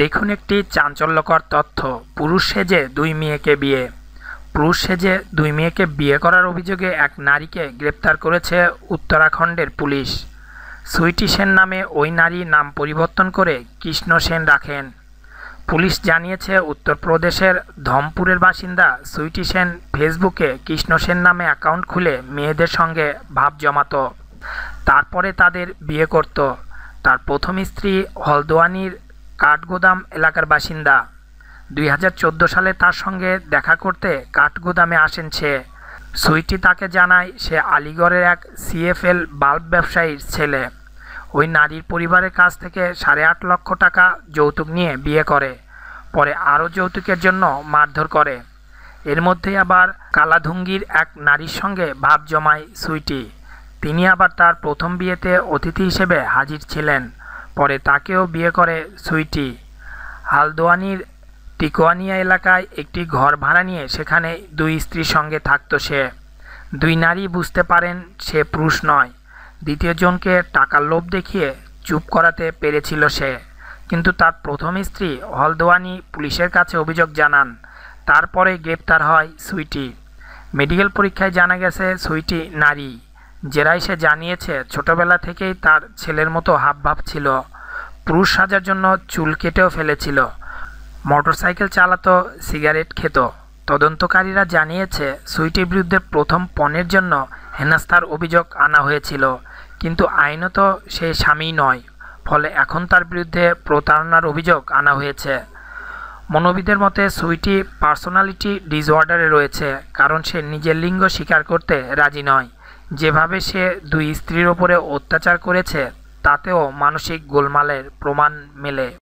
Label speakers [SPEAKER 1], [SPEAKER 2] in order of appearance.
[SPEAKER 1] দেখুন একটি চাঞ্চল্যকর তথ্য। পুরুষ সেজে দুই মেয়েকে বিয়ে করার অভিযোগে এক নারীকে গ্রেপ্তার করেছে উত্তরাখণ্ডের পুলিশ। সুইটি সেন নামে ওই নারী নাম পরিবর্তন করে কৃষ্ণ সেন রাখেন। পুলিশ জানিয়েছে, উত্তরপ্রদেশের ধমপুরের বাসিন্দা সুইটি সেন ফেসবুকে কৃষ্ণ সেন নামে অ্যাকাউন্ট খুলে মেয়েদের সঙ্গে ভাব জমাত, তারপরে তাদের বিয়ে করত। তার প্রথম স্ত্রী হলদোয়ানির কাঠগোদাম এলাকার বাসিন্দা। 2014 সালে তার সঙ্গে দেখা করতে কাঠগোদামে আসেন সে। সুইটি তাকে জানায় সে আলিগড়ের এক CFL বাল্ব ব্যবসায়ীর ছেলে। ওই নারীর পরিবারের কাছ থেকে 8.5 লক্ষ টাকা যৌতুক নিয়ে বিয়ে করে, পরে আরও যৌতুকের জন্য মারধর করে। এর মধ্যেই আবার কালাধুঙ্গির এক নারীর সঙ্গে ভাব জমায় সুইটি। তিনি আবার তার প্রথম বিয়েতে অতিথি হিসেবে হাজির ছিলেন, পরে তাকেও বিয়ে করে সুইটি। হালদোয়ানির টিকোয়ানিয়া এলাকায় একটি ঘর ভাড়া নিয়ে সেখানে 2 স্ত্রীর সঙ্গে থাকত সে। 2 নারী বুঝতে পারেন সে পুরুষ নয়। দ্বিতীয় জনকে টাকার লোভ দেখিয়ে চুপ করাতে পেরেছিল সে, কিন্তু তার প্রথম স্ত্রী হলদোয়ানি পুলিশের কাছে অভিযোগ জানান। তারপরে গ্রেপ্তার হয় সুইটি। মেডিকেল পরীক্ষায় জানা গেছে সুইটি নারী। জেরায় সে জানিয়েছে, ছোটবেলা থেকেই তার ছেলের মতো হাবভাব ছিল। পুরুষ সাজার জন্য চুল কেটেও ফেলেছিল। মোটরসাইকেল চালাতো, সিগারেট খেত। তদন্তকারীরা জানিয়েছে, সুইটির বিরুদ্ধে প্রথম পণের জন্য হেনস্থার অভিযোগ আনা হয়েছিল, কিন্তু আইনত সে স্বামী নয়। ফলে এখন তার বিরুদ্ধে প্রতারণার অভিযোগ আনা হয়েছে। মনোবিদের মতে সুইটি পার্সোনালিটি ডিসঅর্ডারে রয়েছে, কারণ সে নিজের লিঙ্গ স্বীকার করতে রাজি নয়। যেভাবে সে 2 স্ত্রীর ওপরে অত্যাচার করেছে তাতেও মানসিক গোলমালের প্রমাণ মেলে।